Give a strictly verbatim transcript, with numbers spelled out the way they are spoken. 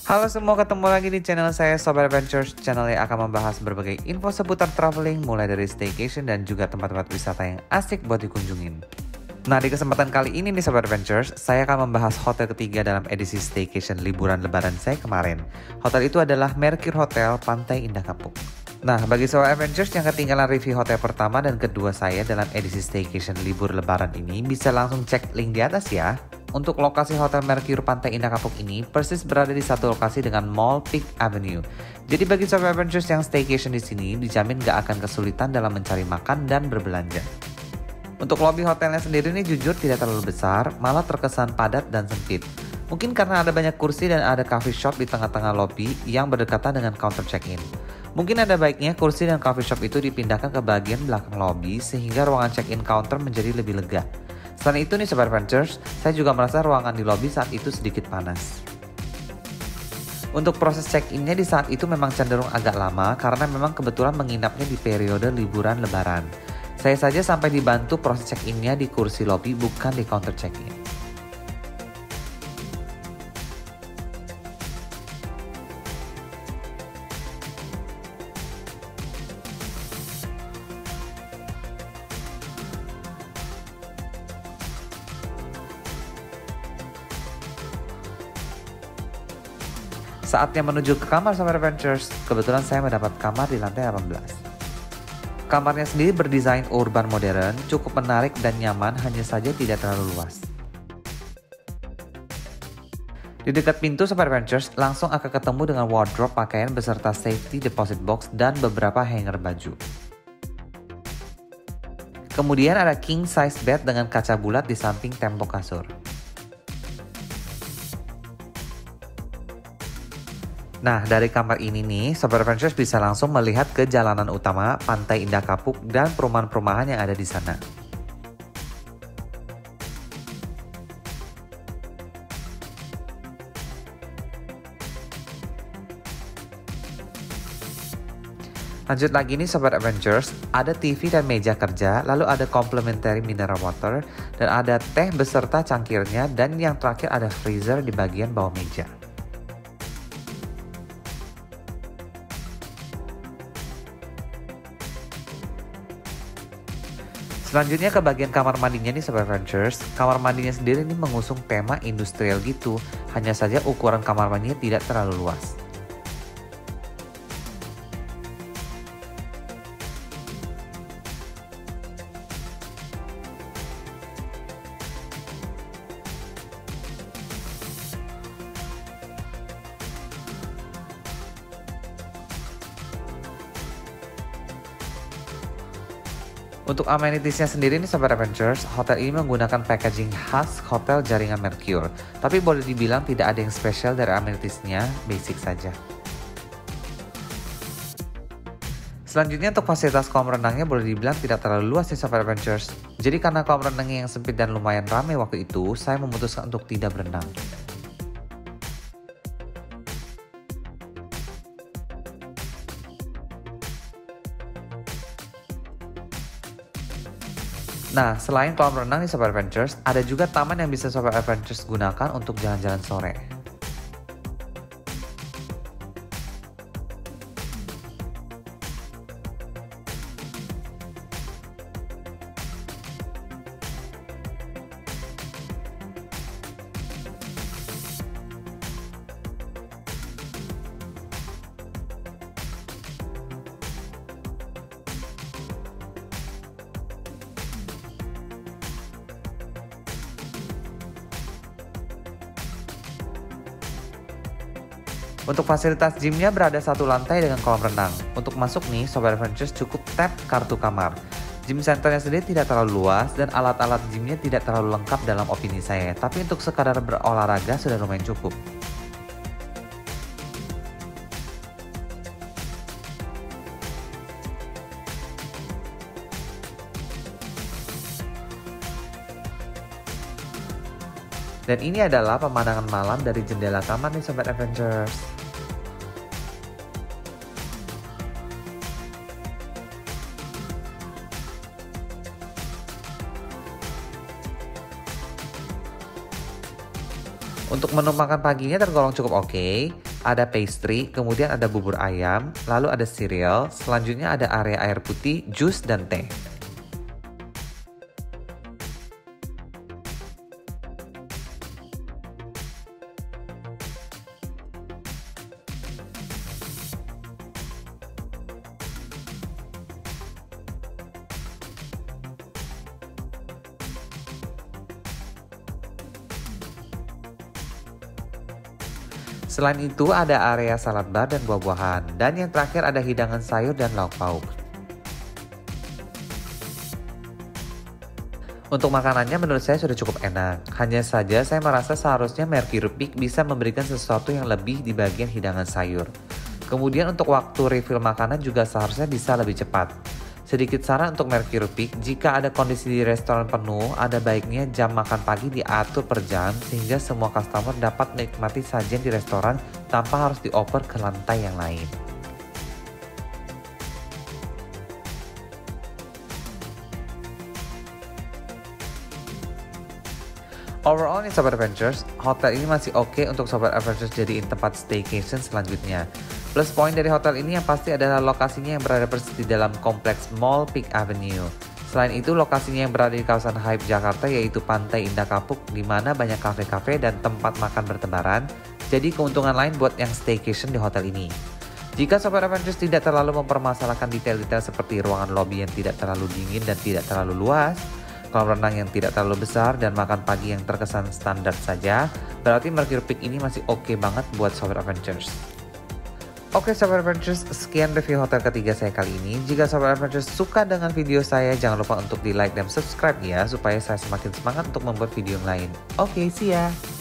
Halo semua, ketemu lagi di channel saya Sobat Adventures, channel yang akan membahas berbagai info seputar traveling mulai dari staycation dan juga tempat-tempat wisata yang asik buat dikunjungin. Nah, di kesempatan kali ini nih Sobat Adventures, saya akan membahas hotel ketiga dalam edisi staycation liburan lebaran saya kemarin. Hotel itu adalah Mercure Hotel Pantai Indah Kapuk. Nah, bagi Sobat Adventures yang ketinggalan review hotel pertama dan kedua saya dalam edisi staycation libur lebaran ini, bisa langsung cek link di atas ya. Untuk lokasi Hotel Mercure Pantai Indah Kapuk ini persis berada di satu lokasi dengan Mall Peak Avenue. Jadi bagi Sobat Adventures yang staycation di sini dijamin gak akan kesulitan dalam mencari makan dan berbelanja. Untuk lobby hotelnya sendiri ini jujur tidak terlalu besar, malah terkesan padat dan sempit. Mungkin karena ada banyak kursi dan ada coffee shop di tengah-tengah lobby yang berdekatan dengan counter check-in. Mungkin ada baiknya kursi dan coffee shop itu dipindahkan ke bagian belakang lobby sehingga ruangan check-in counter menjadi lebih lega. Selain itu nih Sobat Adventures, saya juga merasa ruangan di lobby saat itu sedikit panas. Untuk proses check-innya di saat itu memang cenderung agak lama karena memang kebetulan menginapnya di periode liburan lebaran. Saya saja sampai dibantu proses check-innya di kursi lobby bukan di counter check-in. Saatnya menuju ke kamar Sobat Adventures, kebetulan saya mendapat kamar di lantai delapan belas. Kamarnya sendiri berdesain urban modern, cukup menarik dan nyaman, hanya saja tidak terlalu luas. Di dekat pintu Sobat Adventures, langsung akan ketemu dengan wardrobe pakaian beserta safety deposit box dan beberapa hanger baju. Kemudian ada king size bed dengan kaca bulat di samping tembok kasur. Nah, dari kamar ini nih, Sobat Adventures bisa langsung melihat ke jalanan utama, Pantai Indah Kapuk, dan perumahan-perumahan yang ada di sana. Lanjut lagi nih Sobat Adventures, ada T V dan meja kerja, lalu ada complimentary mineral water, dan ada teh beserta cangkirnya, dan yang terakhir ada freezer di bagian bawah meja. Selanjutnya ke bagian kamar mandinya nih Sobat Adventures. Kamar mandinya sendiri ini mengusung tema industrial gitu. Hanya saja ukuran kamar mandinya tidak terlalu luas. Untuk amenitiesnya sendiri nih Sobat Adventures, hotel ini menggunakan packaging khas hotel jaringan Mercure. Tapi boleh dibilang tidak ada yang spesial dari amenitiesnya, basic saja. Selanjutnya untuk fasilitas kolam renangnya boleh dibilang tidak terlalu luas nih Sobat Adventures. Jadi karena kolam renangnya yang sempit dan lumayan ramai waktu itu, saya memutuskan untuk tidak berenang. Nah, selain kolam renang nih Sobat Adventures, ada juga taman yang bisa Sobat Adventures gunakan untuk jalan-jalan sore. Untuk fasilitas gymnya berada satu lantai dengan kolam renang. Untuk masuk nih, Sobat Adventures cukup tap kartu kamar. Gym centernya sendiri tidak terlalu luas dan alat-alat gymnya tidak terlalu lengkap dalam opini saya. Tapi untuk sekadar berolahraga sudah lumayan cukup. Dan ini adalah pemandangan malam dari jendela kamar nih Sobat Adventures. Untuk menu makan paginya tergolong cukup oke. Ada pastry, kemudian ada bubur ayam, lalu ada cereal, selanjutnya ada area air putih, jus, dan teh. Selain itu ada area salad bar dan buah-buahan. Dan yang terakhir ada hidangan sayur dan lauk pauk. Untuk makanannya menurut saya sudah cukup enak. Hanya saja saya merasa seharusnya Mercury Peak bisa memberikan sesuatu yang lebih di bagian hidangan sayur. Kemudian untuk waktu refill makanan juga seharusnya bisa lebih cepat. Sedikit saran untuk Mercury Peak, jika ada kondisi di restoran penuh, ada baiknya jam makan pagi diatur per jam sehingga semua customer dapat menikmati sajian di restoran tanpa harus dioper ke lantai yang lain. Overall nih Sobat Adventures, hotel ini masih oke okay untuk Sobat Adventures jadiin tempat staycation selanjutnya. Plus poin dari hotel ini yang pasti adalah lokasinya yang berada persis di dalam kompleks Mall Peak Avenue. Selain itu lokasinya yang berada di kawasan Hype Jakarta yaitu Pantai Indah Kapuk di mana banyak kafe-kafe dan tempat makan bertebaran. Jadi keuntungan lain buat yang staycation di hotel ini. Jika Sobat Adventures tidak terlalu mempermasalahkan detail-detail seperti ruangan lobby yang tidak terlalu dingin dan tidak terlalu luas, kolam renang yang tidak terlalu besar, dan makan pagi yang terkesan standar saja, berarti Mercury Peak ini masih oke okay banget buat Sobat Adventures. Oke Sobat Adventures, sekian review hotel ketiga saya kali ini. Jika Sobat Adventures suka dengan video saya, jangan lupa untuk di like dan subscribe ya, supaya saya semakin semangat untuk membuat video yang lain. Oke, see ya!